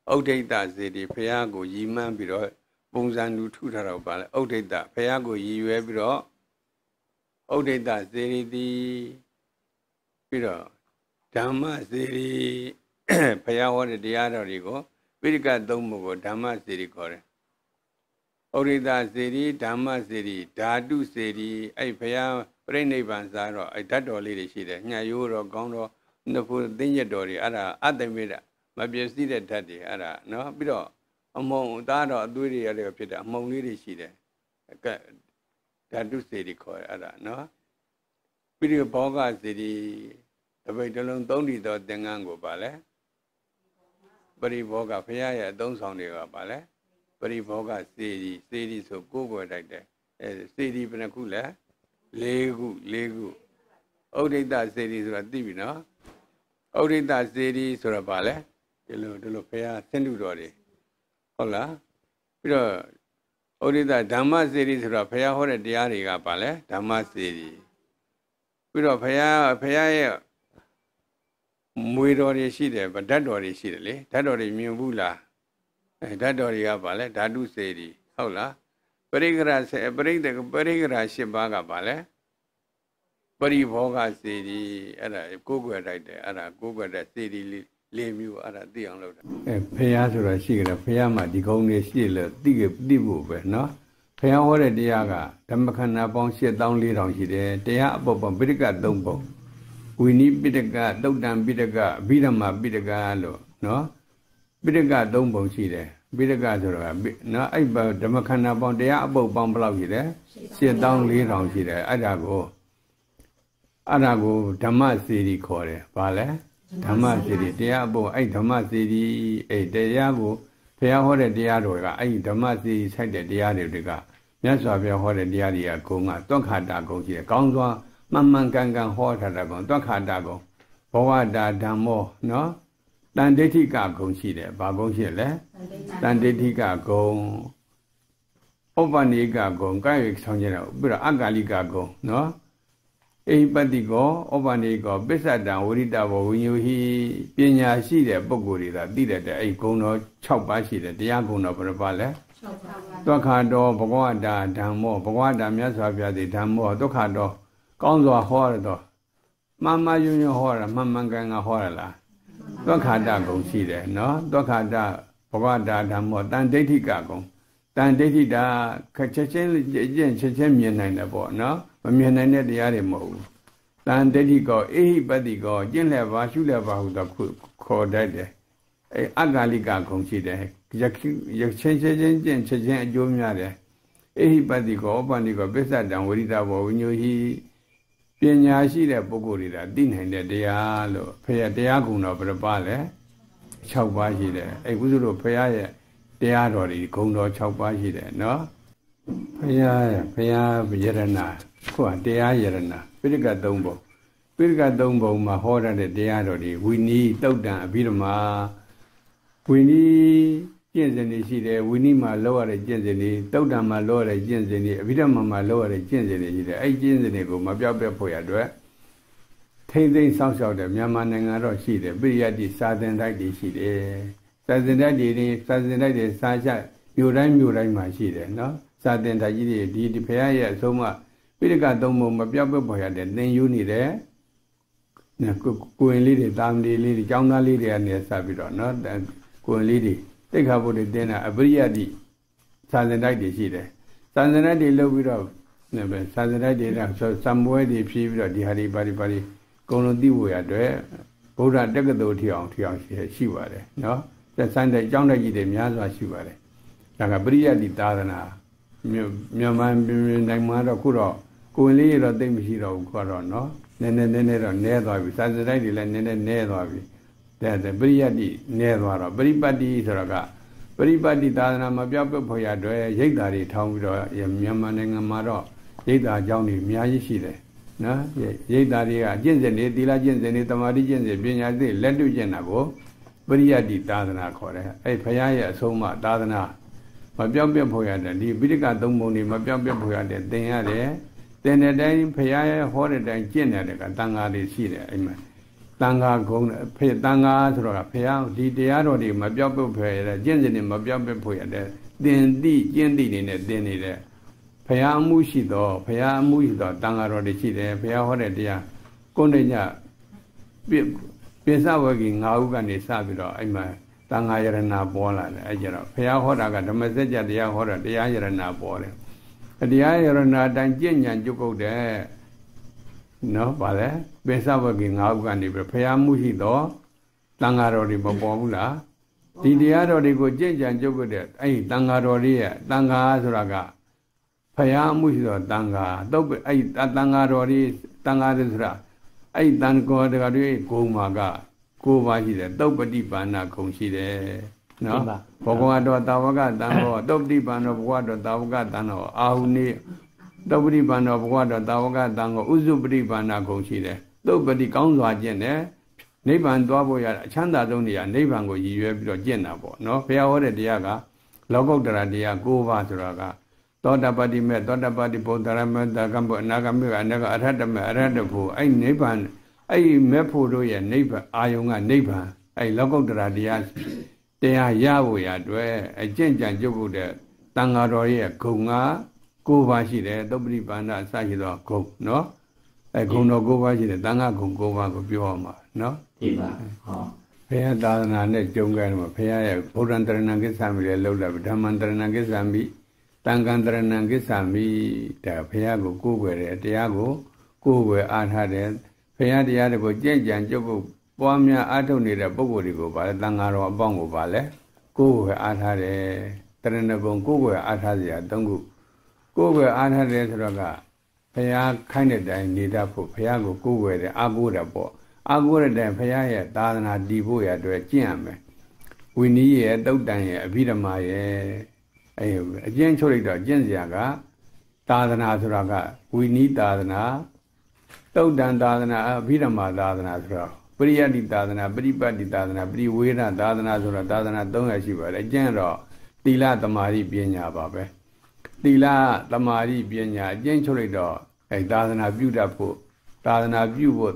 Âu Địch Tạ Dì Đi Phaya Go Yi Man Bi Ro Bong San Du Thu Tha Ro Ba Le Âu Địch Tạ Phaya Go Yi Yue Bi Ro Âu Địch Tạ Dì Đi Di Bi Ro Dhamma Dì Đi Phaya Ho Deတရားတော်တွေကိုပိဋကတ်သုံးပုံကိုဓမ္မစေတီခေါ်တယ်။ဩရိတစေတီဓမ္မစေတီဓာတုစေတီအဲ့ဘုရားပြိဋိဘံစားတော့အဲ့ဓာတ်တော်လေးတွေရှိတယ်။ညရိုးတော်ကောင်းတော်နှစ်ဖူသိညက်တော်တွေအဲ့ဒါအတ္တမေတ္တမပြည့်စည်တဲ့ဓာတ်တွေအဲ့ဒါနော်ပြီးတော့အမုံသားတော်အသွေးတွေရတဲ့ဖြစ်တဲ့အမုံလေးတွေရှိတယ်။ဓာတုစေတီခေါ်တယ်အဲ့ဒါနော်။ပြီးတော့ဘောဂစေတီတပိတ်တလုံးသုံးတီတော်သင်္ကန်းကိုပါလဲပရိဘောဂဘုရားရဲ့အသုံးဆောင်တွေကပါလဲပရိဘောဂစေတီဆိုကိုယ်ွယ်တိုက်တယ်အဲစေတီဘယ်နှခုလဲ၄ခုဩဒိတစေတီဆိုတာသိပြီနော်ဩဒိတစေတီဆိုတာပါလဲဒီလိုဘုရားဆင်းတုတော်တွေဟုတ်လားပြီးတော့ဩဒိတဓမ္မစေတီဆိုတာဘုရားဟောတဲ့တရားတွေကပါလဲဓမ္မစေတီပြီးတော့ဘုရားရဲ့မွေတော်တွေရှိတယ်ဗဓာတ်တော်တွေရှိတယ်လေဓာတ်တော်တွေမြင်ဘူးလားအဲဓာတ်တော်တွေကပါလဲဓာတုစေတီဟုတ်လားပရိကရာ8ပါးကပါလဲပရိဘောဂစေတီအဲ့ဒါကိုယ်ွယ်တိုက်တယ်အဲ့ဒါကိုယ်ွယ်တဲ့စေတီ၄မျိုးအဲ့ဒါသိအောင်လုပ်တာအဲဖះဆိုတာရှိကြတယ်ဖះမှာဒီကုန်းတွေရှိလို့သိဖို့ပဲเนาะဖះဟောတဲ့တရားကဓမ္မခန္ဓာပေါင်း8400ရှိတယ်တရားအပုပ္ပပိဋက3ပုံဝိနိပိဋကတုတ်တံပိဋကအဘိဓမ္မာပိဋကလို့နော်ပိဋက3ပုံရှိတယ်ပိဋကဆိုတော့နော်အဲ့ဓမ္မခန္ဓာပေါင်းတရားအပုပ်ပေါင်းဘယ်လောက်ရှိတယ်8400ရှိတယ်အဲ့ဒါကိုဓမ္မစေတီခေါ်တယ်ဗာလဲဓမ္မစေတီတရားအပုပ်အဲ့ဓမ္မစေတီအဲ့တရားကိုဘုရားဟောတဲ့တရားတော်ကအဲ့ဓမ္မစေတီဆိုင်တဲ့တရားတွေကမြတ်စွာဘုရားဟောတဲ့တရားတွေကဂုံကသွက္ခတာဂုံရှိတယ်ကောင်းစွာမှန်ကန်ဟောထားတာကောင်တွက်ခါတာကောင်ဘဝတာဓမ္မောနော်တန်ဒိဋ္ဌိကဂုံရှိတယ်ဘာဂုံရှိလဲတန်ဒိဋ္ဌိကဂုံဥပ္ပနိကဂုံကာယဆောင်ကြတယ်ပြီးတော့အကာလိကဂုံနော်အိပတိကောဥပ္ပနိကောပစ္စတံဝရိတဘောဝိညုဟိပညာရှိတဲ့ပုဂ္ဂိုလ်တွေကသိတဲ့အဲ့ဂုံတော်6ပါးရှိတယ်တရားဂုံတော်ဘယ်နှပါလဲတွက်ခါတော်ဘဂဝတာဓမ္မောဘဂဝတာမြတ်စွာဘုရားသည်ဓမ္မောတွက်ခါတော်ကောင်းစွာဟောရတော့မှန်ယွန်းဟောရမှန်ကန်ဟောရလားသွက္ခတာဂုံရှိတယ်နော်သွက္ခတာဘဂဝတာဓမ္မောတန်ဒိဋ္ဌိကဂုံတန်ဒိဋ္ဌိတာချက်ချင်းမြင်နိုင်တယ်ပေါ့နော်မမြင်နိုင်တဲ့တရားတွေမဟုတ်ဘူးတန်ဒိဋ္ဌိကောအေဟိပတိကောကျင့်လဲပါရှုလဲပါဟုတော့ခေါ်တတ်တယ်အဲအကာလိကဂုံရှိတယ်ရချင်းကျင့်ချက်ချင်းအကျိုးများတယ်အေဟိပတိကောဥပ္ပနိကောပစ္စတံဝရိတဘောဝိညုဟိပညာရှိတဲ့ပုဂ္ဂိုလ်တွေကသိနိုင်တဲ့တရားလို့ဖရာတရားကုံတော်ဘယ်ပါလဲ6ပါးရှိတယ်အဲ့ဘုရားတို့ဖရာရဲ့တရားတော်တွေဂုံတော်6ပါးရှိတယ်နော်ဖရာယရဏခုကတရားယရဏပိဋက3ပုံပိဋက3ပုံမှာဟောတဲ့တရားတော်တွေဝိနည်းတုတ်တံအဘိဓမ္မာဝိနည်းကျင့်စဉ်တွေရှိတယ်ဝိနည်းမှာလောရတဲ့ကျင့်စဉ်တွေတုတ်တံမှာလောရတဲ့ကျင့်စဉ်တွေအဘိဓမ္မာမှာလောရတဲ့ကျင့်စဉ်တွေရှိတယ်အဲ့ကျင့်စဉ်တွေကိုမပြောက်ပြတ်ဖို့ရအတွက်ထိမ့်သိမ့်စောင့်ရှောက်တဲ့မြန်မာနိုင်ငံတော့ရှိတယ်ပိရိယတိစာသင်တိုက်တွေရှိတယ်စာသင်တိုက်တွေစာချမြို့တိုင်းမှာရှိတယ်နော်စာသင်တိုက်ကြီးတွေဒီဖရာရဲ့အဆုံးအမပိဋက3ပုံမပြောက်ပြတ်ဖို့ရတဲ့သင်ယူနေတယ်ကိုယ်လေးတွေတာမန်လေးတွေကျောင်းသားလေးတွေကနေစပြီးတော့နော်ကိုယ်လေးတွေတိတ်ခါဖို့တင်တာအပရိယတိစာသင်တိုက်တွေရှိတယ်စာသင်တိုက်တွေလုပ်ပြီးတော့စာသင်တိုက်တွေကစံပွဲတွေဖြည့်ပြီးတော့ဒီဟာတွေပါအကုန်လုံးသိဖို့ရအတွက်ဗုဒ္ဓတက္ကသိုလ်ထီအောင်ရှိပါတယ်နော်စံတိုက်ကျောင်းတိုက်ကြီးတွေများစွာရှိပါတယ်ဒါကပရိယတိသာသနာမြန်မာနိုင်ငံမှာတော့ခုတော့ကိုယ်လေးတော့သိမ့်မရှိတော့ဘူးခေါ်တော့နော်နည်းနည်းတော့နည်းသွားပြီစာသင်တိုက်တွေလည်းနည်းနည်းသွားပြီတဲ့ပရိယတိနည်းသွားတော့ပရိပတ်တိဆိုတော့ကပရိပတ်တိသာသနာမပြောက်ပြတ်ဖို့ရအတွက်ရိတ်တာတွေထောင်းပြီးတော့မြန်မာနိုင်ငံမှာတော့ရိတ်တာအကြောင်းတွေအများကြီးရှိတယ်နော်ရိတ်တာတွေကအကျင့်စဉ်တွေသီလကျင့်စဉ်တွေတမာတိကျင့်စဉ်ပညာသိလက်တွေ့ကျင့်တာကိုပရိယတိသာသနာခေါ်တယ်အဲ့ဘုရားရဲ့အဆုံးအမသာသနာမပြောက်ပြတ်ဖို့ရတယ်ဒီပိဋက3ပုံတွေမပြောက်ပြတ်ဖို့ရတယ်သင်ရတယ်သင်တဲ့တိုင်းဘုရားရဲ့ဟောတဲ့တိုင်းကျင့်တယ်ကတန်ဃာတွေရှိတယ်အဲ့မှာ Tanga Gong, Tanga, Pia, the Diarodi, Mabiapo Pay, Jensen, Mabiapo Pay, then the Yendi in it, then it. Paya Mushido, Paya Mushido, Tanga Rodi, Paya Horedia, Gondia, Pesa working, Augani Sabiro, I'm Tanga Yarana Bola, Ajara, Paya Horaga, the message at the Ahora, the Ayarana Bola. At the Ayarana, Danjian, you go there. No, Vale, Pesa working, Augani, Paya Mushido, Tanga Rodi Bobula, the Diarodi go Jen and Jogo, ay, Tanga Rodia, Tanga Azuraga. Paya Mushido, Tanga, Dope, ay, Tanga Rodi, Tanga Desra, ay, Tango de Gari, Gomaga, Govashi, Dope Dipana, Consider. No, Pogoado, Tavaga, Tango, Dope Dipan of water, Tavaga, Tano, Auni, Dope Dipan of water, Tavaga, Tango, Uzubri Bana, Consider. Dope the Council Gene, Neban Dwaboya, Chanda Donia, Nebango, you have your Jenabo, no, Paya Ore Diaga, Logo Dradia, Gova Draga. Toda body met, Toda body Potarama, the Gambo, Nagamura, Naga Aradam, Aradabu, I neighbor, I Mepudo, a neighbor, Ayunga neighbor, I logo radias. They are Yahweh, where a change and jobu there, Tangaroya, Kunga, Govashi there, Dobri Banda, Sajido, Go, no? I go no Govashi, the Tanga Gova, Bioma, no? Paya Dana, Jonga, Paya, Porantaranangasami, Lola, Damantaranangasami. Tangandra Nangisami, the Piago, Google, Tiago, Google, Arhade, Payadiago, Jan Jogo, Bomia, Atoni, the Bogorigo, Tangaro, Bongo Vale, Google, Arhade, Trenabon, Google, Arhadia, Dongu, Google, Arhade, Raga, Paya, Canada, Nidapo, Piago, Google, the Agurabo, Agura, the Paya, Dana, Dibuya, the Giame. We need a dog a Vidamaye. A gently Genziaga, Tadana Zuraga, we need Tadana, Todan Tadana, Vidama Tadana, Priadi Tadana, Bribadi Tadana, Briwina, Tadana Zura, Tadana, Dongashiva, a general, Tila Tamari Piena Babe. Tila Tamari Piena, gently a Tadana beautiful, Tadana view,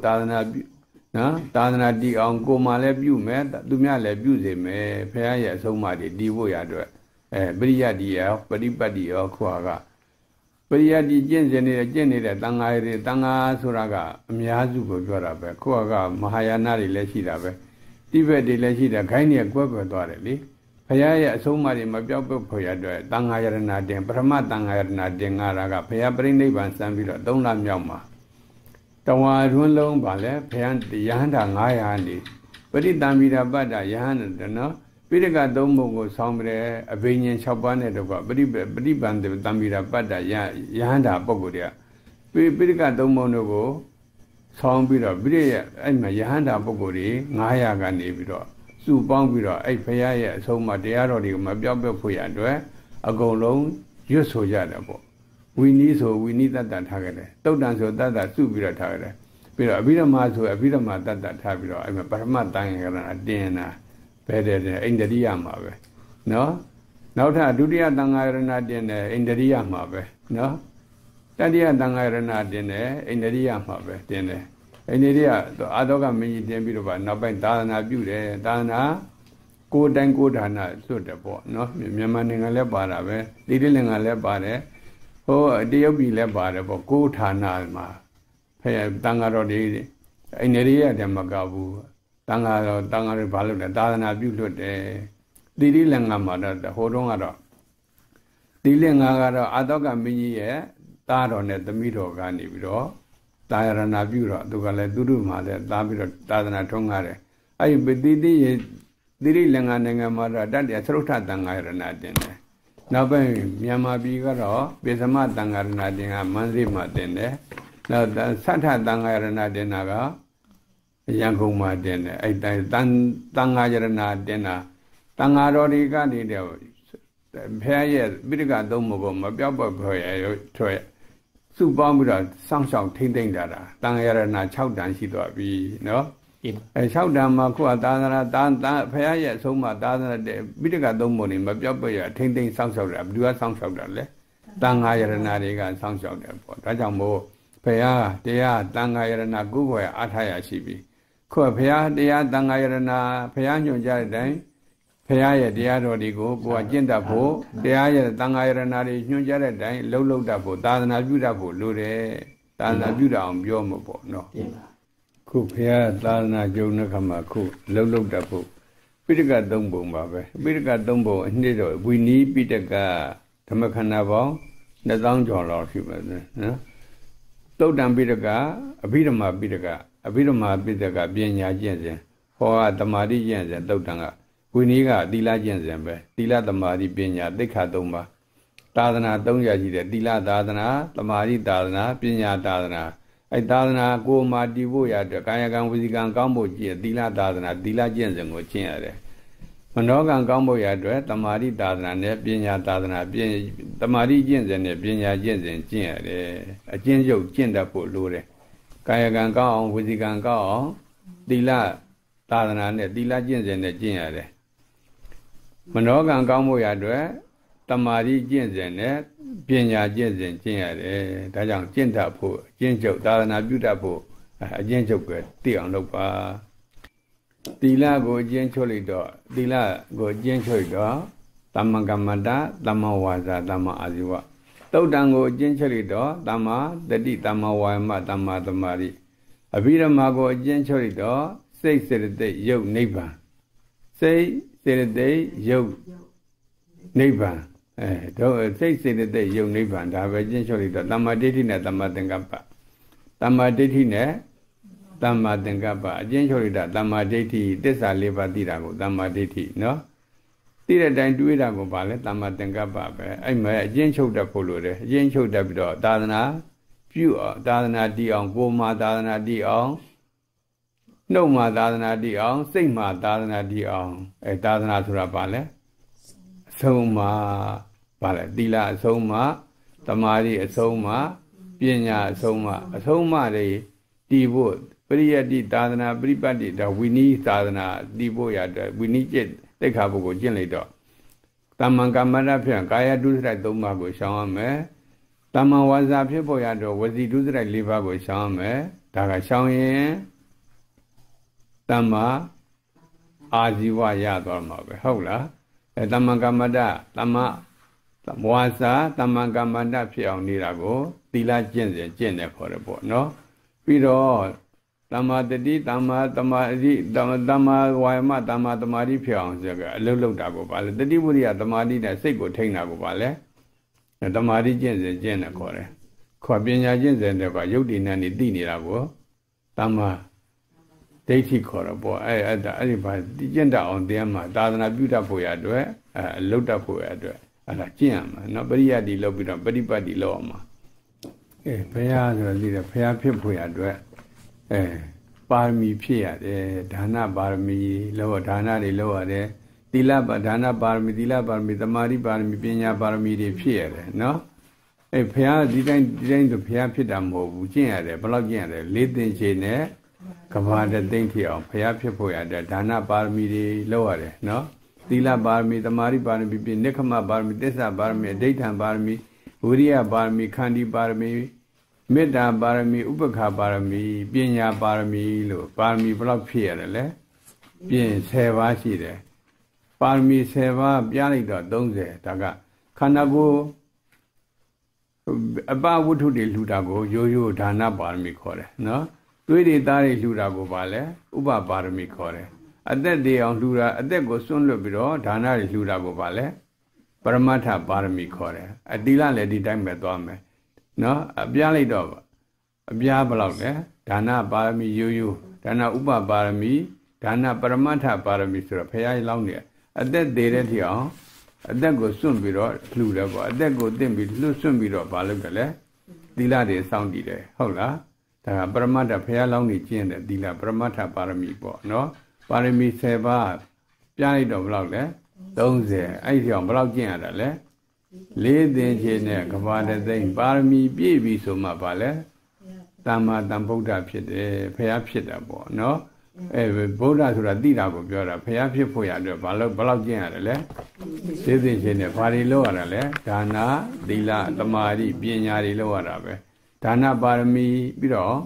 Tadana di on Gomale view, Dumia Buse, me, Paya, so much, Divoya. Briadia, Bribadi or Quaga. Briadi Jenny, Tanga Suraga, Miazuko Jorabe, Quaga, Mahayanari Lesidabe, Tibe de Lesida, Kainia Quago Dorelli, Paya, so much in my job of Poyado, Tangayarana, Brahma Tangayarana, Dengaraga, Paya Brinde Van Sambiro, Dona Yama. Tawa Runlong Bale, Payan, the Yanda Ngayandi, but it Damida Bada Yan, no? Piriga Domo Sombre, a Vanian Chabane, Briban de Damira Bada, Yahanda Bogodia. Piriga Domo Nogo, Sombira, Bria, and my Yahanda Bogori, Naya Ganibiro, Su Bombiro, a Paya, so my diarody, my Biabe Puyadre, a go long, you so yadabo. We need that target. Don't dance with that Subira target. Pero a Vidama to a Vidama that Tabiro, I'm a Parma Danga Dana. Better in the Yamabe. No? Now, Dudia Dangarana dinner in the Yamabe. No? Tadia Dangarana dinner in the Yamabe dinner. In the Adoga mini Dembiro, Naban Dana Bude, Dana, good and good Hana, suitable. No? Yamaning a lebarabe, diddling a lebare. Oh, dear be lebare, but good Hana. Pay Dangarodi in the Yamagabu. Tangaro, Balu, the Dana Butte, Didi Langamada, the Hodongaro. Dilingaro, Adoga Mini, Taron at the Mido Ganibiro, Diana Buro, Dugale Duruma, the Dabiro, Tadana Tongare. I be Didi Langangamada, that is Rota Dangarana dinner. Now by Yama Bigaro, Besama Dangarana dinner, Manzima dinner. Now the Santa Dangarana dinner. Yankuma dinner, I Tangajarana dinner. Tangarodiga dinner. Paya, Bidiga Domogo, Mababa Troy. Subamura, Samsung Tinding Dara, Tangarana Chowdan Sido be, no? A Chowdan Makua Dana, Paya, Soma Dana, Bidiga Domoni, Mababa, Tinding Samsung, Dua Samsung, Tangajarana Samsung, Rajamo, Paya, Dea, Tangajarana, Google, Ataya Shibi. ခေါ်ဖရာတရားတန်ခါယရဏဖရာညွှန်ကြားတဲ့တိုင်ဖရာရဲ့တရားတော်တွေကိုကိုယ်ကကျင့်တတ်ဖို့တရားရဲ့တန်ခါယရဏတွေညွှန်ကြားတဲ့တိုင်လှုပ်လှုပ်တတ်ဖို့သာသနာပြုတတ်ဖို့လိုတယ်သာသနာပြုတာအောင်ပြောမှာပေါ့နော်ခုဖရာသာသနာကြုံတဲ့ခါမှာခုလှုပ်လှုပ်တတ်ဖို့ပိဋကတ်၃ပုံပါပဲပိဋကတ်၃ပုံအနှစ်တော့ဝိနည်းပိဋကတ်ဓမ္မခန္ဓာပေါင်း2000ကျော်လောက်ရှိပါတယ်နော်သုတ်တံပိဋကတ်အဘိဓမ္မာပိဋကတ်အဘိဓမ္မာပိဋကတ်ပညာကျင့်စဉ်ဟောကတမာတိကျင့်စဉ်သုတ်တံကဝိနည်းကသီလကျင့်စဉ်ပဲသီလတမာတိပညာသိက္ခာ၃ပါးသာသနာ3ရာရှိတယ်သီလသာသနာတမာတိသာသနာပညာသာသနာအဲသာသနာကိုယ်မှာတည်ဖို့ရတဲ့ကာယကံဝစီကံကောင်းဖို့ကြည့်သီလသာသနာသီလကျင့်စဉ်ကိုကျင့်ရတယ်မနောကံကောင်းဖို့ရတဲ့တမာတိသာသနာနဲ့ပညာသာသနာတမာတိကျင့်စဉ်နဲ့ပညာကျင့်စဉ်ကျင့်ရတယ်အကျဉ်းချုပ်ကျင့်တတ်ဖို့လိုတယ်ကာယကံကောင်းအောင်ဝစီကံကောင်းအောင်သီလသာသနာနဲ့သီလကျင့်စဉ်နဲ့ကျင့်ရတယ်မနောကံကောင်းဖို့ရတဲ့တမာတိကျင့်စဉ်နဲ့ပညာကျင့်စဉ်ကျင့်ရတယ်ဒါကြောင့်ကျင့်တတ်ဖို့အကျဉ်းချုပ်သာသနာပြုတတ်ဖို့အကျဉ်းချုပ်ပဲသိအောင်လုပ်ပါသီလကိုအကျဉ်းချုပ်လိုက်တော့သီလကိုအကျဉ်းချုပ်တော့သမ္မာကမ္မန္တသမ္မာဝါစာသမ္မာအာဇီဝသုတ်တံကိုအကျဉ်းချုပ်လိုက်တော့သမ္မာတတိသမ္မာဝါယမသမ္မာသမာဓိအဘိဓမ္မာကိုအကျဉ်းချုပ်လိုက်တော့စိတ်စေတသိက်ယုတ်နိဗ္ဗာန်စိတ်စေတသိက်ယုတ်နိဗ္ဗာန်တော့စိတ်စေတသိက်ယုတ်နိဗ္ဗာန်ဒါပဲကျင့်ချုပ်လိုက်တော့သမ္မာဒိဋ္ဌိနဲ့သမ္မာသင်္ကပ္ပသမ္မာဒိဋ္ဌိနဲ့သမ္မာသင်္ကပ္ပအကျဉ်းချုပ်လိုက်တာသမ္မာဒိဋ္ဌိသစ္စာ၄ပါးသိတာကိုသမ္မာဒိဋ္ဌိနော်သိတဲ့အတိုင်းတွေးတာကိုပါလဲသမ္မာသင်္ကပ္ပပဲအဲ့မဲ့အကျဉ်းချုပ်တတ်ဖို့လိုတယ်အကျဉ်းချုပ်တတ်ပြီးတော့သာသနာပြုအောင်သာသနာတည်အောင်ကိုယ်မှာသာသနာတည်အောင်နှုတ်မှာသာသနာတည်အောင်စိတ်မှာသာသနာတည်အောင်သာသနာဆိုတာပါလဲအဆုံးမှာပါလဲသီလအဆုံးမှာသမာဓိအဆုံးမှာပညာအဆုံးမှာတွေတည်ဖို့ပရိယတ္တိသာသနာပရိပတ်တိဒါဝိနည်းသာသနာတည်ဖို့ရတဲ့ဝိနည်းကျင့်သိက္ခာပုဂ္ဂိုလ်ကျင့်လိုက်တော့တမ္မံကမ္မန္တဖြင့်ကာယဒုစရိုက်၃ပါးကိုရှောင်ရမယ်တမ္မံဝါစာဖြစ်ဖို့ရတော့ဝစီဒုစရိုက်၄ပါးကိုရှောင်ရမယ်ဒါကရှောင်ရင်တမ္မာအာဇီဝရသွားမှာပဲဟုတ်လားတမ္မံကမ္မန္တတမ္မဝါစာတမ္မံကမ္မန္တဖြစ်အောင်နေတာကိုသီလကျင့်စဉ်ကျင့်တယ်ခေါ်တယ်ပေါ့နော်ပြီးတော့တမ္မာတတိတမ္မာသမာဓိတမ္မာဝါယမတမ္မာသမာဓိဖြစ်အောင်ဆိုကြအလုံးလုံးတာကိုပါလေတတိဝိရိယသမာဓိနဲ့စိတ်ကိုထိန်းတာကိုပါလေသမာဓိကျင့်စဉ်ကျင့်တယ်ခေါ်တယ်ခေါ်ပညာကျင့်စဉ်တွေကယုတ်တိနဲ့နေသိနေတာကိုတမ္မာဒိဋ္ဌိခေါ်တော့ပေါ့အဲ့ဒီဘာကျင့်တတ်အောင်တရားမှာသာသနာပြုတတ်ဖို့ရအတွက်လှုပ်တတ်ဖို့ရအတွက်အဲ့ဒါကျင့်ရမှာနော်ပရိယတ်ဒီလုပ်ပြီးတော့ပฏิပတ်ဒီလုပ်အောင်မှာဘုရားဆိုတော့ဒီဘုရားဖြစ်ဖို့ရအတွက်ပါရမီဖြစ်ရတယ်ဒါနပါရမီလောက်ဒါနတွေလောက်ရတယ်သီလဒါနပါရမီသီလပါရမီသမာဓိပါရမီပညာပါရမီတွေဖြစ်ရတယ်နော်ဘုရားဒီတိုင်းဆိုဘုရားဖြစ်တာမဟုတ်ဘူးကျင့်ရတယ်ဘယ်လောက်ကျင့်ရတယ်၄သိန်းချေနဲ့ကဘာတသိန်းထီအောင်ဘုရားဖြစ်ဖို့ရတဲ့ဒါနပါရမီတွေလောက်ရတယ်နော်သီလပါရမီသမာဓိပါရမီပြနိက္ခမပါရမီသစ္စာပါရမီအဋ္ဌံပါရမီဝိရိယပါရမီခန္တီပါရမီမေတ္တာပါရမီဥပ္ပခာပါရမီပညာပါရမီလို့ပါရမီဘယ်လောက်ဖြစ်ရတယ်လဲပြင်10ပါးရှိတယ်ပါရမီ10ပါးပြလိုက်တော့30ဒါကခန္ဓာကိုယ်အပဝတ္ထုတွေလှူတာကိုရိုးရိုးဒါနပါရမီခေါ်တယ်နော်သွေးတွေသားတွေလှူတာကိုပါလဲဥပပါရမီခေါ်တယ်အသက်တွေအောင်လှူတာအသက်ကိုစွန့်လွတ်ပြီးတော့ဒါနတွေလှူတာကိုပါလဲပရမတ္ထပါရမီခေါ်တယ်အတိလလည်းဒီတိုင်းပဲသွားမယ်နော်အပြားလိုက်တော့အပြားဘယ်လောက်လဲဒါနပါရမီရိုးရိုးဒါနဥပပါရမီဒါနပရမတ္ထပါရမီဆိုတော့ဘုရားလောင်းနေအသက်သေးတဲ့ထီအောင်အသက်ကိုစွန့်ပြီးတော့လှူတယ်ပေါ့အသက်ကိုတင့်ပြီးလှူစွန့်ပြီးတော့ဘာလုပ်တယ်လဲသီလတွေစောင့်တည်တယ်ဟုတ်လားဒါကပရမတ္ထဘုရားလောင်းနေကျင့်တယ်သီလပရမတ္ထပါရမီပေါ့နော်ပါရမီ10ပါးပြလိုက်တော့ဘယ်လောက်လဲ30အဲ့ဒီအောင်ဘယ်လောက်ကျင့်ရတာလဲ၄သိန်းချေနဲ့ကဘာတသိန်းပါရမီပြည့်ပြီဆိုမှပါလဲသမ္မာသမ္ဗုဒ္ဓဖြစ်တယ်ဘုရားဖြစ်တာပေါ့နော်ဗုဒ္ဓဆိုတာသိတာကိုပြောတာဘုရားဖြစ်ဖို့ရအတွက်ဘယ်လောက်ကျင့်ရတယ်လဲ၄သိန်းချေနဲ့ဘာတွေလုပ်ရတာလဲဒါနသီလသမာဓိပညာတွေလုပ်ရတာပဲဒါနပါရမီပြီးတော့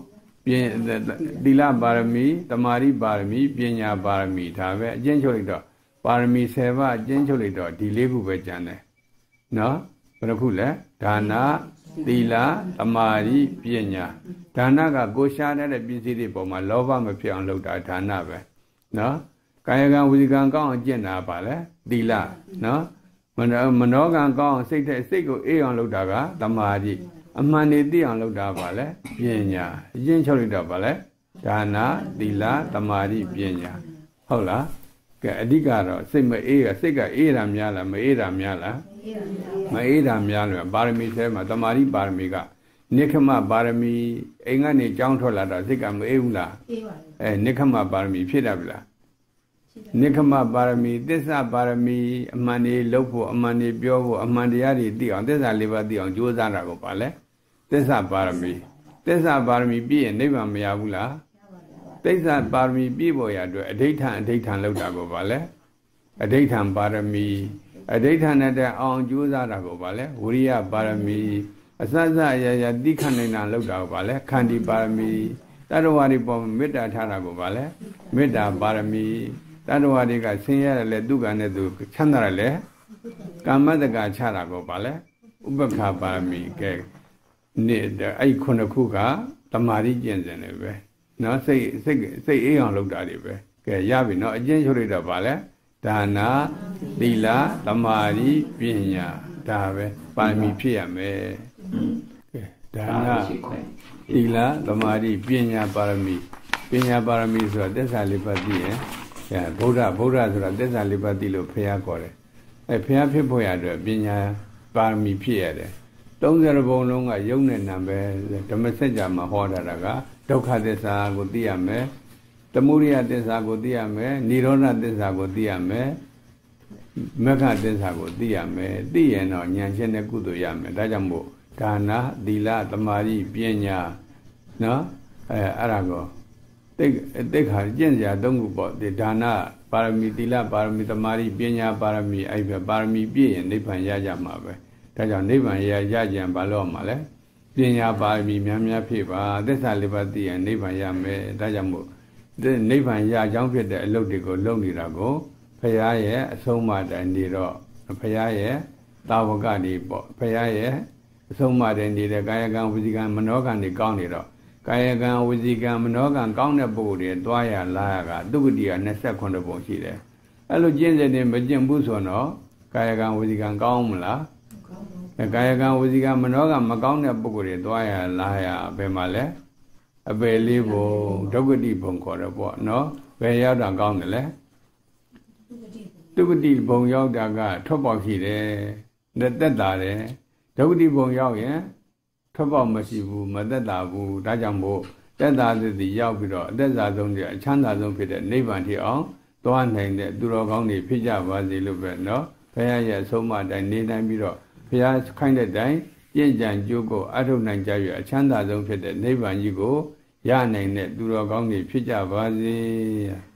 သီလပါရမီတမာရီပါရမီပညာပါရမီဒါပဲအကျဉ်းချုပ်လိုက်တော့ပါရမီ10ပါးအကျဉ်းချုပ်လိုက်တော့ဒီ4ခုပဲကျန်တယ်နော်ဘယ်နှခုလဲဒါနသီလတမာရီပညာဒါနကကိုရှားတဲ့ပစ္စည်းတွေပေါ်မှာလောဘမဖြစ်အောင်လုပ်တာဒါနပဲနော်ကာယကံဝစီကံကောင်းအောင်ကျင့်တာပါလေသီလနော်မနောကံကောင်းအောင်စိတ်ကိုအေးအောင်လုပ်တာကတမာရီအမှန်နေသိအောင်လုပ်တာပါလေပညာအကျဉ်းချုပ်လိုက်တော့ပါလေဒါနသီလတမာရီပညာဟုတ်လားကဲအဓိကတော့စိတ်မအေးကစိတ်ကအေးတာများလားမအေးတာများလားမအေးတာများလို့ပါရမီဆဲမှာတမာရီပါရမီကနိခမပါရမီအိမ်ကနေကြောင်းထွက်လာတော့စိတ်ကမအေးဘူးလားအေးပါဘူးနိခမပါရမီဖြစ်တယ်ဗျလားနိခမပါရမီသစ္စာပါရမီအမှန်တွေလုပ်ဖို့အမှန်တွေပြောဖို့အမှန်တရားတွေသိအောင်သစ္စာလေးပါးသိအောင်ကြိုးစားတာကိုပါလဲသစ္စာပါရမီသစ္စာပါရမီပြည့်ရင်နိဗ္ဗာန်မရဘူးလားသစ္စာပါရမီပြည့်ဖို့ရအတွက်အဋ္ဌံလောက်တာကိုပါလဲအဋ္ဌံပါရမီအဋ္ဌံနဲ့အောင်ကြိုးစားတာကိုပါလဲဝိရိယပါရမီအစစအရာရာတိခဏိနာလောက်တာကိုပါလဲခန္တီပါရမီတတ္တဝါတွေပေါ်မေတ္တာထားတာကိုပါလဲမေတ္တာပါရမီတတ္တဝါတွေကဆင်းရဲတယ်လေဒုက္ခနဲ့သူချမ်းသာတယ်လေကာမတကချတာကိုပါလဲဥပ္ပခါပါရမီကဲနေ့အဲ့ခုနှစ်ခုကတမာရီကျင့်စဉ်တွေပဲနော်စိတ်အေးအောင်လုပ်တာတွေပဲကဲရပြီနော်အကျဉ်းချုပ်လိုက်တော့ပါလဲဒါနသီလတမာရီပညာဒါပဲပါရမီဖြစ်ရမယ်ကဲဒါနသီလတမာရီပညာပါရမီဆိုတာသစ္စာလေးပါးသိရင်ဗုဒ္ဓဆိုတာသစ္စာလေးပါးသိလို့ဖျားခေါ်တယ်အဲဖျားဖြစ်ဖို့ရအတွက်ပညာပါရမီဖြစ်ရတယ်30ဘုံလုံးကယုံနဲ့နာပဲဓမ္မစကြာမှာဟောတာကဒုက္ခသစ္စာကိုသိရမယ်သမုဒိယသစ္စာကိုသိရမယ်និရောဓသစ္စာကိုသိရမယ်မဂ္ဂသစ္စာကိုသိရမယ်သိရင်တော့ဉာဏ်ရှင်းတဲ့ကုသိုလ်ရမယ်ဒါကြောင့်မို့ဒါနသီလတမာရီပညာနော်အဲ့ဒါကိုတိတ်ခါကျင့်ကြ3ခုပေါ့ဒီဒါနပါရမီသီလပါရမီတမာရီပညာပါရမီအဲ့ပဲပါရမီပြည့်ရင်နိဗ္ဗာန်ရကြမှာပဲဒါကြောင့်နိဗ္ဗာန်ရကြံဘာလို့မှာလဲပညာပါရမီများများဖြည့်ပါသစ္စာလေးပါးသိရင်နိဗ္ဗာန်ရမယ်ဒါကြောင့်မို့နိဗ္ဗာန်ရကြောင်းဖြစ်တဲ့အလုပ်တွေကိုလုပ်နေတာကိုဖရာရဲ့အဆုံးအမတိုင်နေတော့ဖရာရဲ့တာဝကတွေပေါ့ဖရာရဲ့အဆုံးအမတိုင်နေတဲ့ကာယကံဝစီကံမနောကံတွေကောင်းနေတော့ကာယကံဝစီကံမနောကံကောင်းတဲ့ပုဂ္ဂိုလ်တွေတွားရလာရကသုဂတိက29ပုံရှိတယ်အဲ့လိုကျင့်စဉ်တွေမကျင့်ဘူးဆိုတော့ကာယကံဝစီကံကောင်းမလားကာယကံဝစီကံမနောကံမကောင်းတဲ့ပုဂ္ဂိုလ်တွေတွားရလာရဘယ်မှာလဲအပယ်လေးဘုံဒုက္ခတိဘုံခေါ်တယ်ပေါ့နော်ဘယ်ရောက်တာကောင်းတယ်လဲဒုက္ခတိဘုံရောက်တာကထွက်ပေါက်ရှိတယ်တက်တာတယ်ဒုက္ခတိဘုံရောက်ရင်ထွက်ပေါက်မရှိဘူးမသက်သာဘူးဒါကြောင့်မို့တက်တာသည်ရောက်ပြီးတော့အသက်သာဆုံးတဲ့အချမ်းသာဆုံးဖြစ်တဲ့နိဗ္ဗာန်ထိအောင်သွားနိုင်တဲ့သူတော်ကောင်းတွေဖြစ်ကြပါစေလို့ပဲเนาะဘုရားရဲ့အဆုံးအမတိုင်းနေတိုင်းပြီးတော့ဘုရားခိုင်းတဲ့တိုင်းပြင့်ကြံကြိုးကိုအထုတ်နိုင်ကြရအချမ်းသာဆုံးဖြစ်တဲ့နိဗ္ဗာန်ကြီးကိုရနိုင်တဲ့သူတော်ကောင်းတွေဖြစ်ကြပါစေ